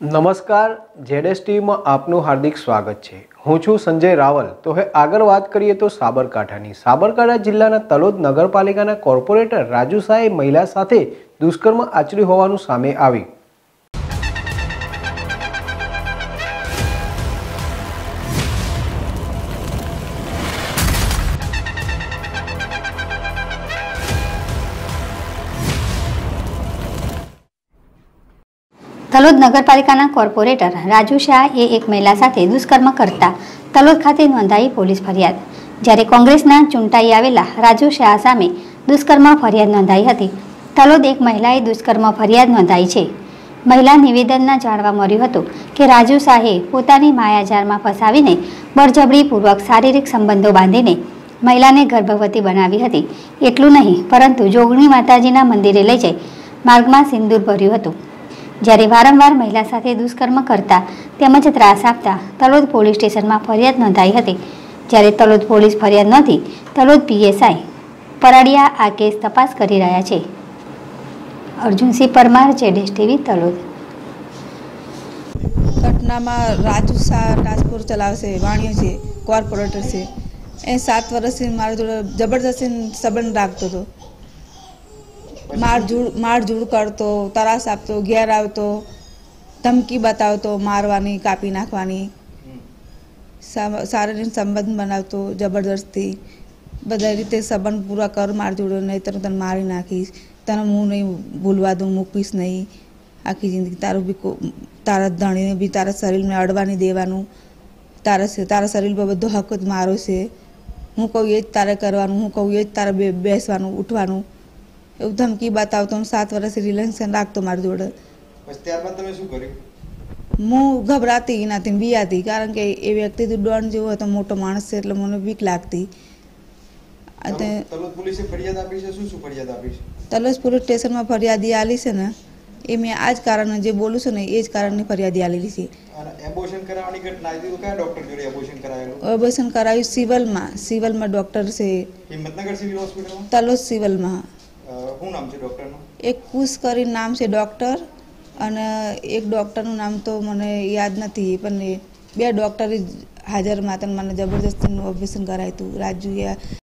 નમસ્કાર જેડેસ ટીવીમાં આપનું હાર્દિક સ્વાગત છે। હું છું સંજય રાવલ। તો હવે આગળ વાત કરીએ તો સાબરકાંઠા જિલ્લાના તલોદ નગરપાલિકાના કોર્પોરેટર રાજુ શાહે મહિલા સાથે દુષ્કર્મ આચર્યું હોવાનું સામે આવ્યું। તલોદ નગરપાલિકાના કોર્પોરેટર રાજુ શાહે એક મહિલા સાથે દુષ્કર્મ કરતા તલોદ ખાતે નોંધાઈ પોલીસ ફરિયાદ। જ્યારે કોંગ્રેસના ચૂંટાઈ આવેલા રાજુ શાહ સામે દુષ્કર્મ ફરિયાદ નોંધાઈ હતી। તલોદ એક મહિલાએ દુષ્કર્મ ફરિયાદ નોંધાઈ છે। મહિલા નિવેદનમાં જાણવા મળ્યું હતું કે રાજુ શાહે પોતાની માયાજાળમાં ફસાવીને બળજબરીપૂર્વક શારીરિક સંબંધો બાંધીને મહિલાને ગર્ભવતી બનાવી હતી। એટલું નહીં પરંતુ જોગણી માતાજીના મંદિરે લઈ જઈ માર્ગમાં સિંદૂર ભર્યું હતું। જ્યારે વારંવાર મહિલા સાથે દુષ્કર્મ કરતા તેમજ ત્રાસ આપતા તલોદ પોલીસ સ્ટેશનમાં ફરિયાદ નોંધાઈ હતી। જ્યારે તલોદ પોલીસ ફરિયાદ નોંધી તલોદ પીએસઆઈ પરાડિયા આ કેસ તપાસ કરી રહ્યા છે। અર્જુનસિંહ પરમાર, જેડેશ ટીવી, તલોદ। ઘટનામાં રાજુ શાહ ટ્રાન્સપોર્ટ ચલાવે છે, વાણિયો છે, કોર્પોરેટર છે। એ 7 વર્ષથી મારા જોડે જબરદસ્તી સંબંધ રાખતો હતો। મારઝૂડ કરતો, તરાસ આપતો, ઘેર આવતો, ધમકી બતાવતો, મારવાની, કાપી નાખવાની, શારીરિક સંબંધ બનાવતો જબરદસ્તી। બધા રીતે સંબંધ પૂરા કર માર જોડે, નહીં તને મારી નાખીશ, તને હું નહીં ભૂલવા દઉં, મૂકીશ નહીં આખી જિંદગી। તારું બી તારા ધણીને બી તારા શરીરમાં અડવા નહીં દેવાનું, તારા શરીર પર બધો હક જ મારો છે। હું કહું એ જ તારે કરવાનું, હું કહું એ જ તારે બેસવાનું, ઉઠવાનું, એવું ધમકી બતાવતો। 7 વર્ષથી રિલેશન રાખતો મારી જોડે। ત્યારબાદ તમે શું કર્યું? હું ગભરાતી એનાથી, બીયાતી, કારણ કે એ વ્યક્તિ તો ડોન જેવો હતો, મોટો માણસ છે, એટલે મને બીક લાગતી। તલોદ પોલીસે ફરિયાદ આપી છે? શું ફરિયાદ આપી છે? તલોદ પોલીસ સ્ટેશનમાં ફરિયાદી આલી છે ને, એ મેં આ જ કારણ જે બોલું છું ને એ જ કારણની ફરિયાદી આલેલી છે। એબોર્શન કરાવવાની ઘટના હતી, કયા ડોક્ટર જોડે એબોર્શન કરાવેલું? એબોર્શન કરાવ્યું સિવિલમાં ડોક્ટર છે, હિંમતનગર સિવિલ હોસ્પિટલમાં, તલોદ સિવિલમાં। શું નામ છે ડોક્ટરનું? એક કુશ કરીને નામ છે ડોક્ટર, અને એક ડોક્ટરનું નામ તો મને યાદ નથી, પણ 2 ડોક્ટર હાજરમાં હતા। મને જબરદસ્તીનું ઓપરેશન કરાવ્યું હતું। રાજુ